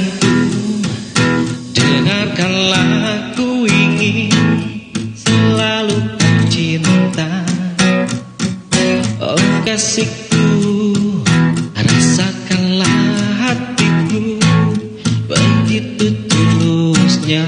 sayangku, dengarkanlah, ku ingin selalu cinta. Oh kasihku, rasakanlah hatiku, begitu tulusnya.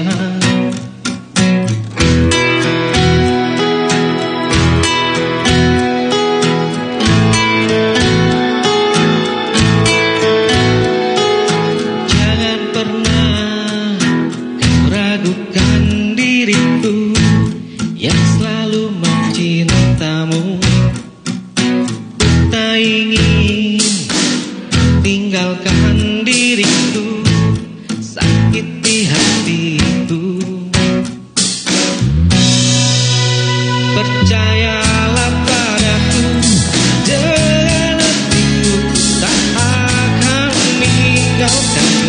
Jangan pernah kau ragukan diriku yang selalu mencintamu. Tak ingin tinggalkan diriku, sakiti hatiku. Percayalah padaku, dengan hatiku tak akan meninggalkanmu.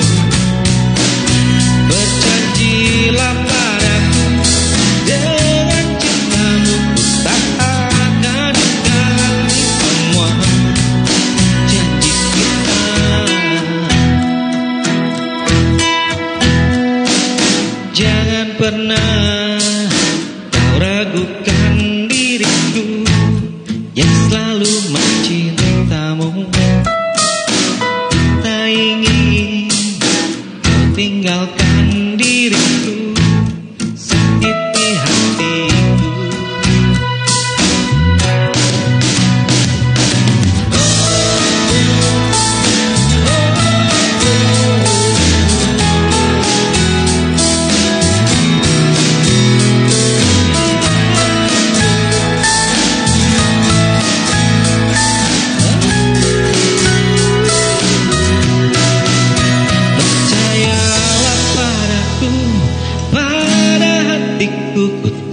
Berjanjilah padaku, dengan cintamu ku tak akan tinggalkan semua janji kita. Jangan pernah kau ragukan diriku yang selalu mencintamu. Tak ingin kau tinggalkan diriku, sakiti hatiku. Percayalah padaku, pada hatiku ku